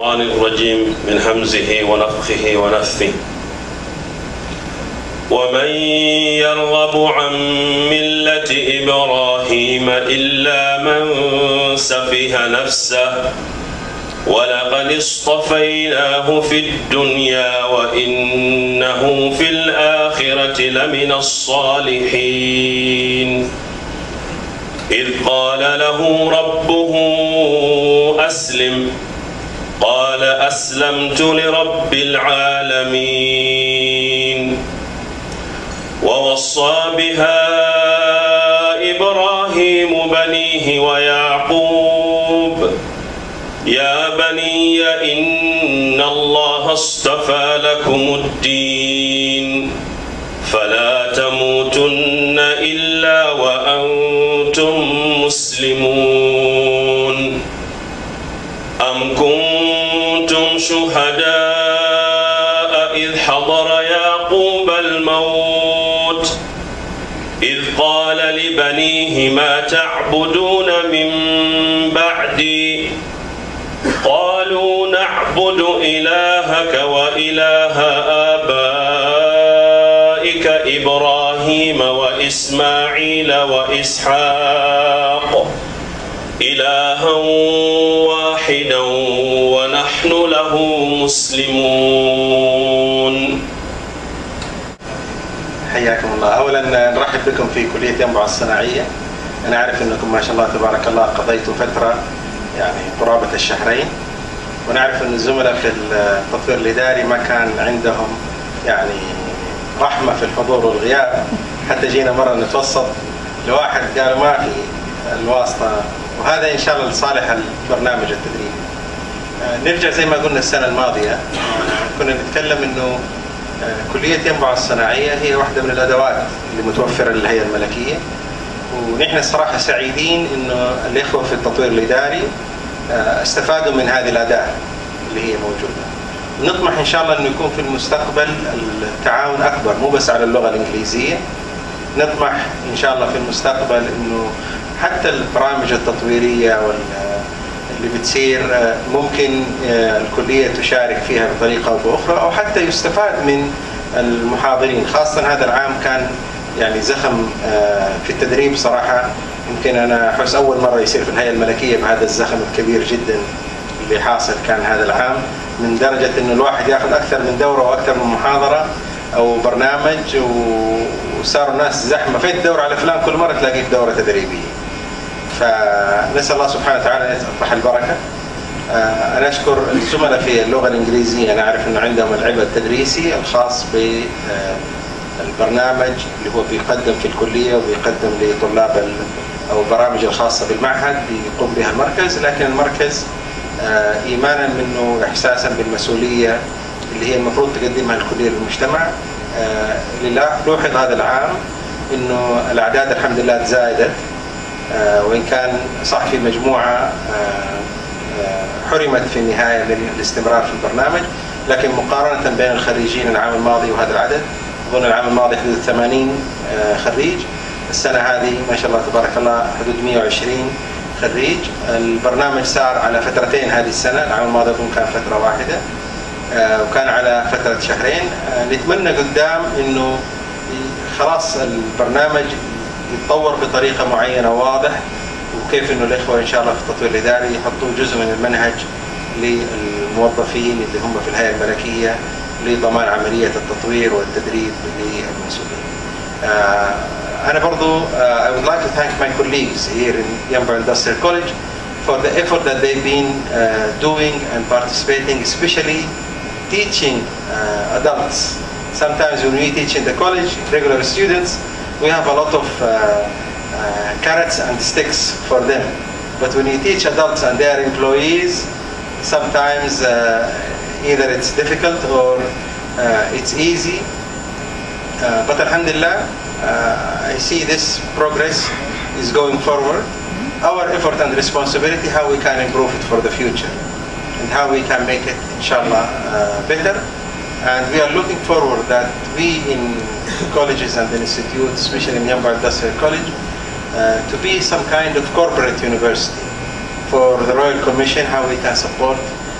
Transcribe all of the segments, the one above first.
الشيطان الرجيم من همزه ونفخه ونفثه. ومن يرغب عن ملة إبراهيم إلا من سفه نفسه ولقد اصطفيناه في الدنيا وإنه في الآخرة لمن الصالحين. إذ قال له ربه أسلم قال أسلمت لرب العالمين. ووصى بها إبراهيم بنيه ويعقوب يا بني إن الله اصطفى لكم الدين فلا تموتن إلا وأنتم مسلمون. أم كنتم شهداء إذ حضر يعقوب الموت إذ قال لبنيه ما تعبدون من بعدي قالوا نعبد إلهك وإله آبائك إبراهيم وإسماعيل وإسحاق إلها واحدا ونحن له مسلمون. حياكم الله. أولا نرحب بكم في كلية ينبع الصناعية. أنا أعرف أنكم ما شاء الله تبارك الله قضيتوا فترة يعني قرابة الشهرين، ونعرف أن الزملاء في التطوير الإداري ما كان عندهم يعني رحمة في الحضور والغياب، حتى جينا مرة نتوسط لواحد قال ما في الواسطة، وهذا إن شاء الله لصالح البرنامج التدريبي. نرجع زي ما قلنا السنة الماضية كنا نتكلم أنه كلية ينبع الصناعية هي واحدة من الأدوات اللي متوفرة للهيئة الملكية، ونحن الصراحة سعيدين أنه الإخوة في التطوير الإداري استفادوا من هذه الأداة اللي هي موجودة. نطمح إن شاء الله أنه يكون في المستقبل التعاون أكبر، مو بس على اللغة الإنجليزية. نطمح إن شاء الله في المستقبل أنه حتى البرامج التطويرية اللي بتصير ممكن الكلية تشارك فيها بطريقة أو بأخرى، أو حتى يستفاد من المحاضرين. خاصة هذا العام كان يعني زخم في التدريب صراحة، يمكن أنا أحس أول مرة يصير في الهيئة الملكية بهذا الزخم الكبير جدا اللي حاصل كان هذا العام، من درجة إنه الواحد يأخذ أكثر من دورة وأكثر من محاضرة أو برنامج، وصاروا الناس زحمة في الدورة على فلان، كل مرة تلاقيه في دورة تدريبية. فنسأل الله سبحانه وتعالى أن يفتح البركة. أنا أشكر الزملاء في اللغة الإنجليزية، أنا أعرف أنه عندهم العبء التدريسي الخاص بالبرنامج اللي هو بيقدم في الكلية وبيقدم لطلاب أو البرامج الخاصة بالمعهد بيقوم بها المركز، لكن المركز إيمانا منه إحساسا بالمسؤولية اللي هي المفروض تقدمها الكلية للمجتمع. لوحظ هذا العام إنه الأعداد الحمد لله تزايدت، وإن كان صح في مجموعة حرمت في النهاية من الاستمرار في البرنامج، لكن مقارنة بين الخريجين العام الماضي وهذا العدد، أظن العام الماضي حدود 80 خريج، السنة هذه ما شاء الله تبارك الله حدود 120 خريج. البرنامج سار على فترتين هذه السنة، العام الماضي أظن كان فترة واحدة وكان على فترة شهرين. نتمنى قدام إنه خلاص البرنامج يتطور بطريقة معينة واضح، وكيف إنه الإخوة إن شاء الله في التطوير الإداري يحطوا جزء من المنهج للموظفين اللي هم في الهيئة الملكية لضمان عملية التطوير والتدريب للمسؤولين. أنا برضو I would like to thank my colleagues here in Yanbu Industrial College for the effort that they've been doing and participating, especially teaching adults. Sometimes when we teach in the college, regular students, we have a lot of carrots and sticks for them. But when you teach adults and their employees, sometimes either it's difficult or it's easy. But alhamdulillah, I see this progress is going forward. Our effort and responsibility, how we can improve it for the future and how we can make it, inshallah, better. And we are looking forward that we in colleges and institutes, especially in Yanbu Industrial College, to be some kind of corporate university for the Royal Commission, how we can support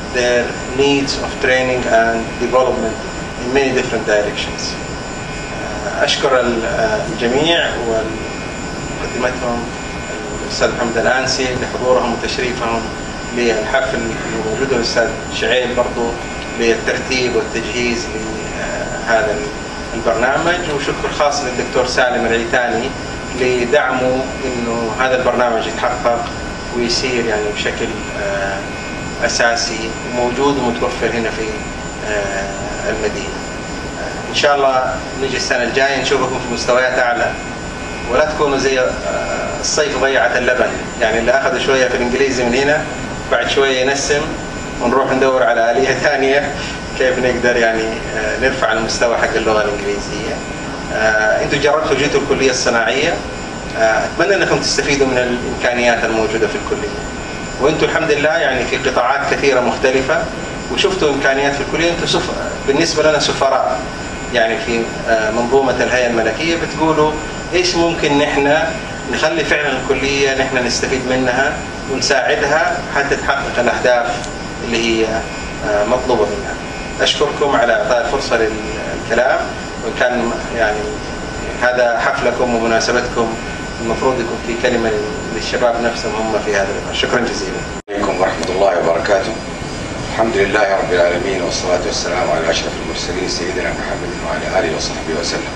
their needs of training and development in many different directions. أشكر الجميع ومقدمتهم الأستاذ محمد الأنسي لحضورهم وتشريفهم للحفل، ووجود الأستاذ شعيب برضو للترتيب والتجهيز لهذا البرنامج، وشكر خاص للدكتور سالم العيتاني لدعمه إنه هذا البرنامج يتحقق ويصير يعني بشكل أساسي وموجود ومتوفر هنا في المدينة. إن شاء الله نجي السنة الجاية نشوفكم في مستويات أعلى، ولا تكونوا زي الصيف ضيعة اللبن، يعني اللي أخذ شوية في الإنجليزي من هنا بعد شوية ينسم ونروح ندور على آلية ثانية كيف نقدر يعني نرفع المستوى حق اللغة الإنجليزية. أنتوا جربتوا جيتوا الكلية الصناعية، أتمنى أنكم تستفيدوا من الإمكانيات الموجودة في الكلية، وأنتوا الحمد لله يعني في قطاعات كثيرة مختلفة وشفتوا إمكانيات في الكلية. أنتوا بالنسبة لنا سفراء يعني في منظومة الهيئة الملكية، بتقولوا إيش ممكن نحن نخلي فعلا الكلية نحن نستفيد منها ونساعدها حتى تحقق الأهداف اللي هي مطلوبة منها. أشكركم على إعطاء الفرصة للكلام، وكان يعني هذا حفلكم ومناسبتكم المفروض يكون في كلمة للشباب نفسهم هم في هذا الوقت. شكرا جزيلا. عليكم ورحمة الله وبركاته. الحمد لله رب العالمين، والصلاة والسلام على أشرف المرسلين سيدنا محمد وعلى آله وصحبه وسلم.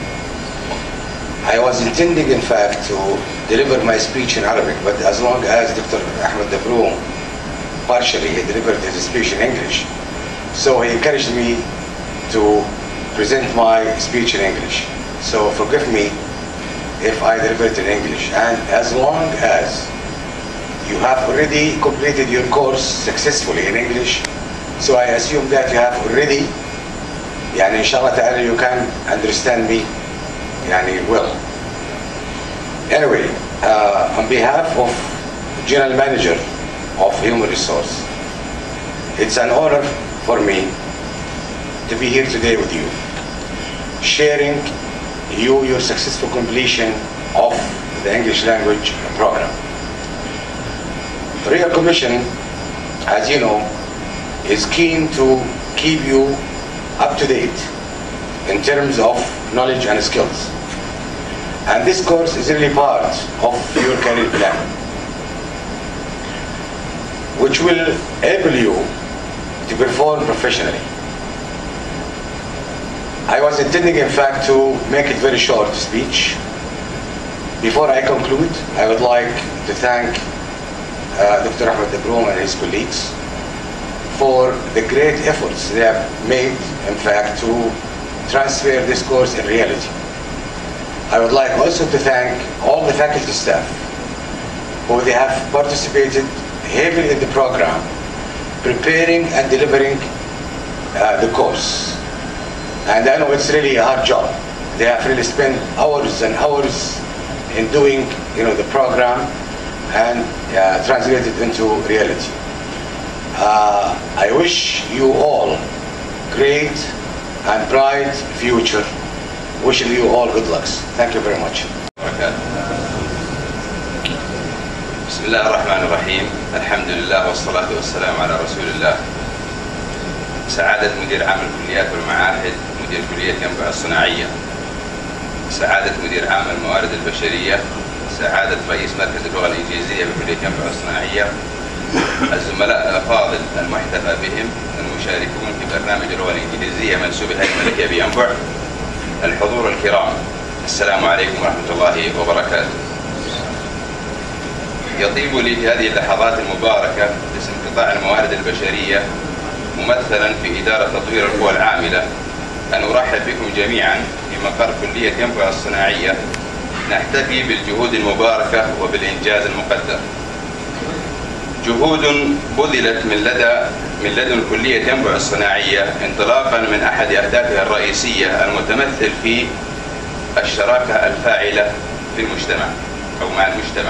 I was intending in fact to deliver my speech in Arabic, but as long as Dr. Ahmed Dabroum partially he delivered his speech in English, so he encouraged me to present my speech in English. So forgive me if I deliver it in English, and as long as you have already completed your course successfully in English, so I assume that you have already يعني إن شاء الله تعالى you can understand me يعني well. Anyway, on behalf of General Manager of Human Resource, it's an honor for me to be here today with you, sharing your successful completion of the English language program. The Royal Commission, as you know, is keen to keep you up to date in terms of knowledge and skills. And this course is really part of your career plan, which will enable you to perform professionally. I was intending, in fact, to make it very short speech. Before I conclude, I would like to thank Dr. Ahmed Dabroum and his colleagues for the great efforts they have made, in fact, to transfer this course in reality. I would like also to thank all the faculty staff who they have participated heavily in the program, preparing and delivering the course. And I know it's really a hard job. They have really spent hours and hours in doing, the program and translate it into reality. I wish you all great and bright future. Wishing you all good luck. Thank you very much. بسم الله الرحمن الرحيم. الحمد لله والصلاة والسلام على رسول الله. سعادة مدير عام الكليات والمعاهد، مدير كلية ينبع الصناعية، سعادة مدير عام الموارد البشرية، سعادة رئيس مركز اللغة الإنجليزية بكلية ينبع الصناعية، الزملاء الأفاضل المحتفى بهم المشاركون في برنامج اللغة الإنجليزية منسوب الهيئة الملكية بينبع، الحضور الكرام، السلام عليكم ورحمة الله وبركاته. يطيب لي في هذه اللحظات المباركة باسم قطاع الموارد البشرية ممثلا في إدارة تطوير القوى العاملة أن أرحب بكم جميعا في مقر كلية ينبع الصناعية نحتفي بالجهود المباركة وبالإنجاز المقدر. جهود بذلت من لدن كلية ينبع الصناعية انطلاقا من أحد أهدافها الرئيسية المتمثل في الشراكة الفاعلة في المجتمع أو مع المجتمع،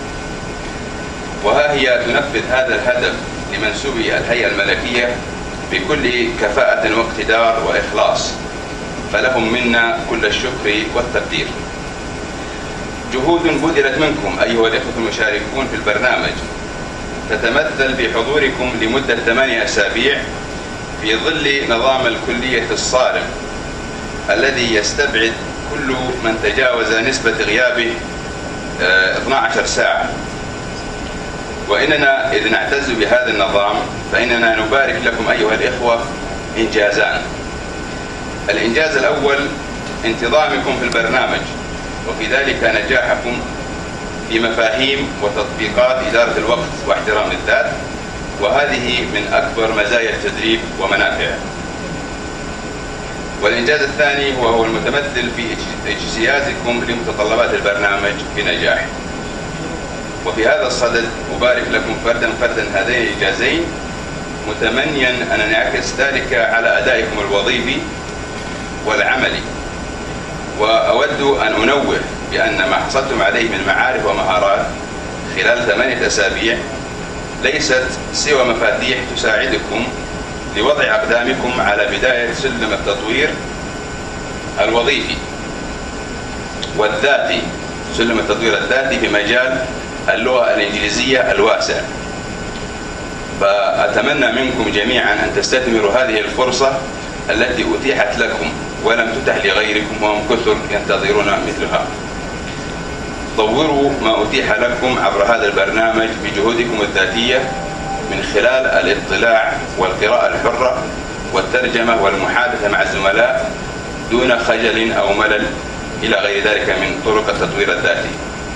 وها هي تنفذ هذا الهدف لمنسوبي الهيئة الملكية بكل كفاءة واقتدار وإخلاص، فلهم منا كل الشكر والتقدير. جهود بذلت منكم أيها الإخوة المشاركون في البرنامج تتمثل في حضوركم لمدة 8 أسابيع في ظل نظام الكلية الصارم الذي يستبعد كل من تجاوز نسبة غيابه 12 ساعة. وإننا إذ نعتز بهذا النظام فإننا نبارك لكم أيها الإخوة إنجازان. الإنجاز الأول انتظامكم في البرنامج، وفي ذلك نجاحكم في مفاهيم وتطبيقات إدارة الوقت واحترام الذات، وهذه من أكبر مزايا التدريب ومنافعه. والإنجاز الثاني وهو المتمثل في اجتيازكم لمتطلبات البرنامج بنجاح. وفي هذا الصدد أبارك لكم فردا هذين الإنجازين، متمنيا أن ينعكس ذلك على أدائكم الوظيفي والعملي. وأود أن أنوه بأن ما حصلتم عليه من معارف ومهارات خلال 8 أسابيع ليست سوى مفاتيح تساعدكم لوضع أقدامكم على بداية سلم التطوير الوظيفي والذاتي، سلم التطوير الذاتي في مجال اللغة الإنجليزية الواسع. فأتمنى منكم جميعا أن تستثمروا هذه الفرصة التي أتيحت لكم ولم تتح لغيركم وهم كثر ينتظرون مثلها. طوروا ما أتيح لكم عبر هذا البرنامج بجهودكم الذاتية من خلال الاطلاع والقراءة الحرة والترجمة والمحادثة مع الزملاء دون خجل أو ملل إلى غير ذلك من طرق التطوير الذاتي.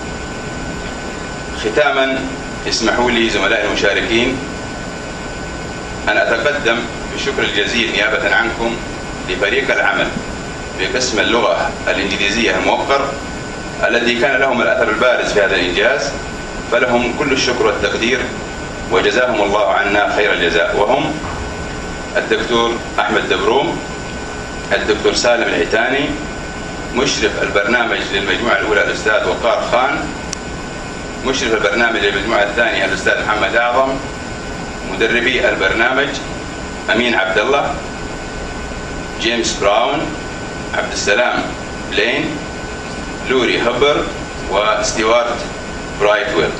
ختاما اسمحوا لي زملائي المشاركين أن أتقدم بالشكر الجزيل نيابة عنكم لفريق العمل في قسم اللغة الإنجليزية الموقر الذي كان لهم الأثر البارز في هذا الإنجاز، فلهم كل الشكر والتقدير وجزاهم الله عنا خير الجزاء. وهم الدكتور أحمد دبروم، الدكتور سالم العتاني، مشرف البرنامج للمجموعة الأولى الأستاذ وقار خان، مشرف البرنامج للمجموعة الثانية الأستاذ محمد أعظم، مدربي البرنامج أمين عبد الله، جيمس براون، عبد السلام بلين، لوري هبر، وستيوارت برايتويل.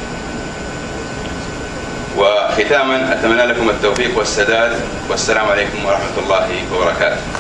وختاما أتمنى لكم التوفيق والسداد، والسلام عليكم ورحمة الله وبركاته.